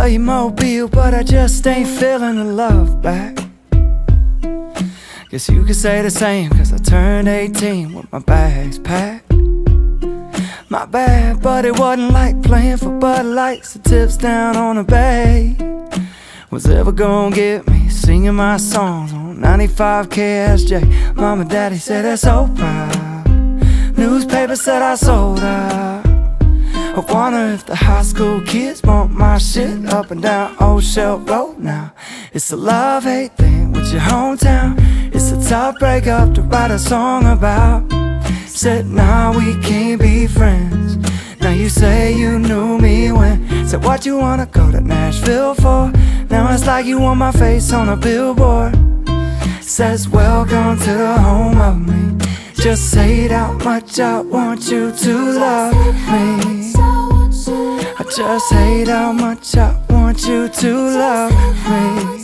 your mobile, but I just ain't feeling the love back. Guess you could say the same, cause I turned 18 with my bags packed. My bad, but it wasn't like playing for Bud Lights. The tips down on the bay was ever gonna get me singing my songs on 95 KSJ. Mom and Daddy said they're so proud. Newspaper said I sold out. I wonder if the high school kids want my shit up and down Old Shell Road now. It's a love-hate thing with your hometown. It's a tough breakup to write a song about. Said nah, we can't be friends. Now you say you knew me when. Said what you wanna go to Nashville for? Now it's like you want my face on a billboard. Says welcome to the home of me. Just say how much I want you to love me. I just hate how much I want you to love me.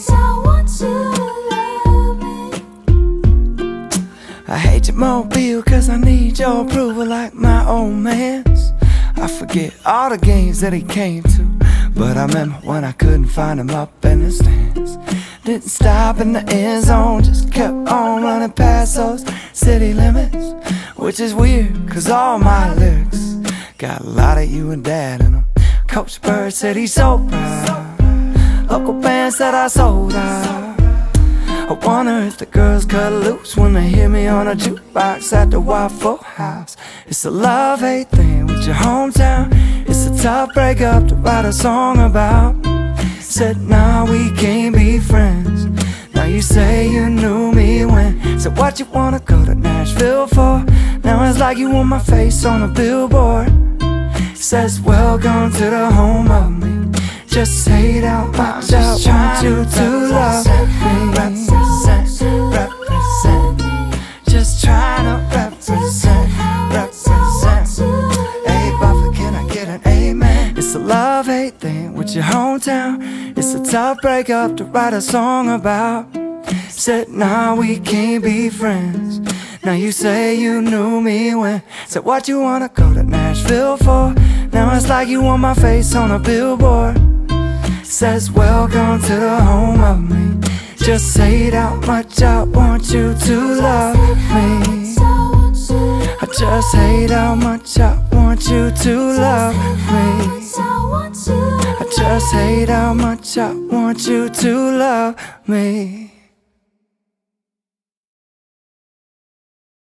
I hate your mobile cause I need your approval like my old man's. I forget all the games that he came to, but I remember when I couldn't find him up in the stands. Didn't stop in the end zone, just kept on running past those city limits. Which is weird, cause all my lyrics got a lot of you and Dad in them. Coach Bird said he's so proud. Local band said I sold out. I wonder if the girls cut loose when they hear me on a jukebox at the Waffle House. It's a love-hate thing with your hometown. It's a tough breakup to write a song about. Said nah, we can't be friends. Now you say you knew me when. Said what you wanna go to Nashville for? Now it's like you want my face on a billboard. Says welcome to the home of me. Just say how much I want you to love me. Represent, represent. Just trying to represent, represent. Hey Buffer, can I get an amen? It's a love-hate thing with your hometown. It's a tough breakup to write a song about. Said nah, we can't be friends. Now you say you knew me when. Said what you wanna go to Nashville for? Now it's like you want my face on a billboard. Says welcome to the home of me. Just say how much I want you to love me. I just hate how much I want you to love me. I just hate how much I want you to love me.